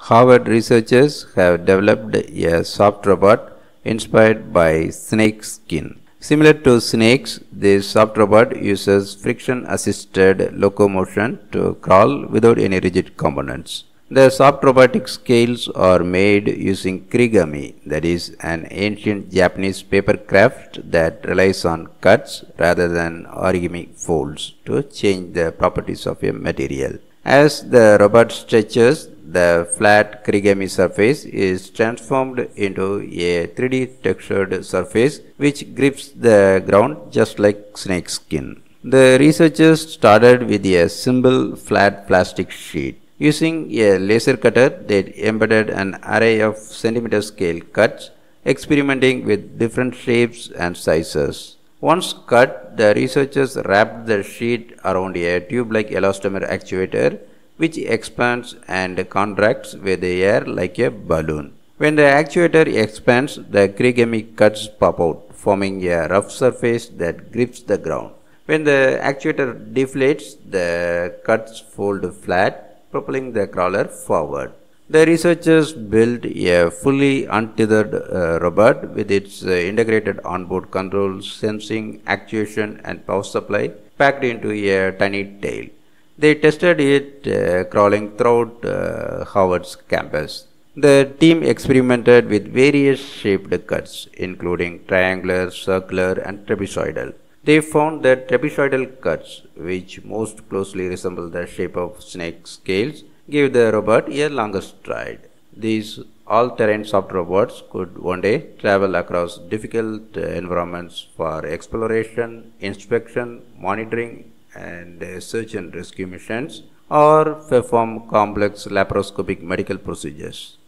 Harvard researchers have developed a soft robot inspired by snakeskin. Similar to snakes, this soft robot uses friction-assisted locomotion to crawl without any rigid components. The soft robotic scales are made using Kirigami, that is, an ancient Japanese paper craft that relies on cuts rather than origami folds to change the properties of a material. As the robot stretches, the flat Kirigami surface is transformed into a 3D textured surface which grips the ground just like snakeskin. The researchers started with a simple flat plastic sheet. Using a laser cutter, they embedded an array of centimeter scale cuts, experimenting with different shapes and sizes. Once cut, the researchers wrapped the sheet around a tube-like elastomer actuator, which expands and contracts with the air like a balloon. When the actuator expands, the Kirigami cuts pop out, forming a rough surface that grips the ground. When the actuator deflates, the cuts fold flat, propelling the crawler forward. The researchers built a fully untethered robot with its integrated onboard controls, sensing, actuation, and power supply packed into a tiny tail. They tested it crawling throughout Harvard's campus. The team experimented with various shaped cuts, including triangular, circular, and trapezoidal. They found that trapezoidal cuts, which most closely resemble the shape of snake scales, gave the robot a longer stride. These all-terrain soft robots could one day travel across difficult environments for exploration, inspection, monitoring, and search and rescue missions, or perform complex laparoscopic medical procedures.